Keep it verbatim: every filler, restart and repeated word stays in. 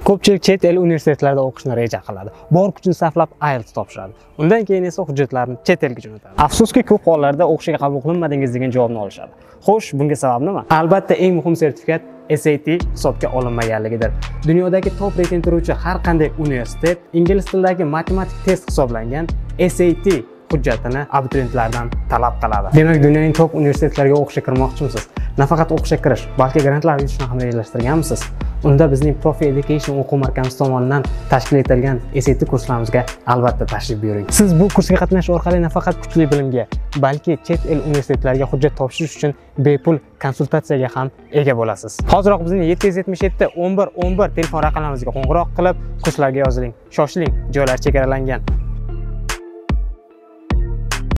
Ko'pchilik chet el universitetlarida o'qishni reja qiladi. Bor kuchini sarflab I E L T S topshiradi. Undan keyin esa hujjatlarni chet elga jo'natadi. Afsuski, ko'p hollarda o'qishga qabul qilinmadingiz degan javobni olishadi. Xo'sh, bunga sabab nima? Albatta, eng muhim sertifikat S A T hisobga olinmaganligidir. Dunyodagi top reyting turuvchi har qanday universitet ingliz tilidagi matematik test hisoblangan S A T hujjatini abituriyentlardan talab qiladi. Demak, dunyoning top universitetlariga o'qishga kirmoqchimisiz? Nafaqat o'qishga kirish, balki grantlar yutishni ham rejalashtirganmisiz? Unda bizning Profi Education o'quv markazimiz tomonidan tashkil etilgan S A T kurslarimizga albatta tashrif buyuring. Siz bu kursga qatnashish orqali nafaqat kuchli bilimga, balki chet el universitetlariga hujjat topshirish uchun bepul konsultatsiyaga ham ega bo'lasiz. Hoziroq bizning yetti yuz yetmish yetti o'n bir o'n bir telefon raqamlarimizga qo'ng'iroq qilib, kurslarga yoziling. Shoshiling, joylar chegaralangan.